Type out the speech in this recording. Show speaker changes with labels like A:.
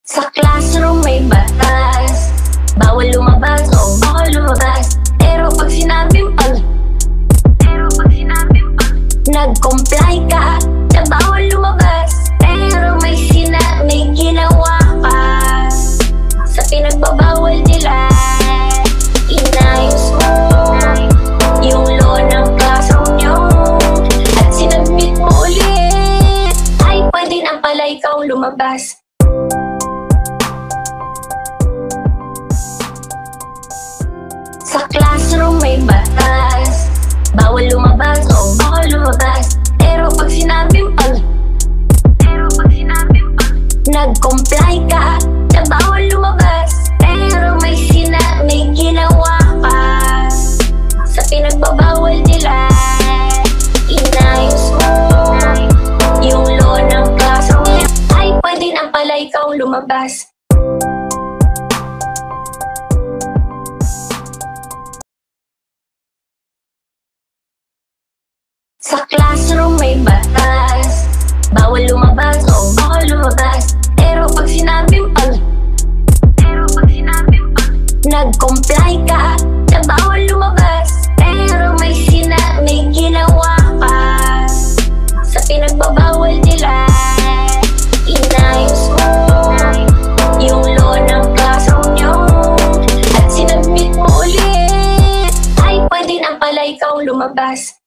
A: Sa classroom may batas, bawal lumabas o bawal lumabas. Pero pag sinabing nag-comply ka na bawal lumabas, pero may ginawa pa sa pinagbabawal nila. Inayos mo yung law ng classroom nyo at sinabit mo ulit, ay pwede na pala ikaw lumabas. Sa classroom may batas, bawal lumabas o bawal lumabas. Pero pag sinabing nag-comply ka na bawal lumabas, pero may ginawa pa sa pinagbabawal nila. Inayos mo yung law ng classroom, ay pwede na pala ikaw lumabas. Sa classroom may batas, bawal lumabas o bawal lumabas. Pero pag sinabing nag-comply ka na bawal lumabas, pero may ginawa pa sa pinagbabawal nila. Inayos mo yung law ng classroom nyo at sinabit mo ulit, ay pwede na pala ikaw lumabas.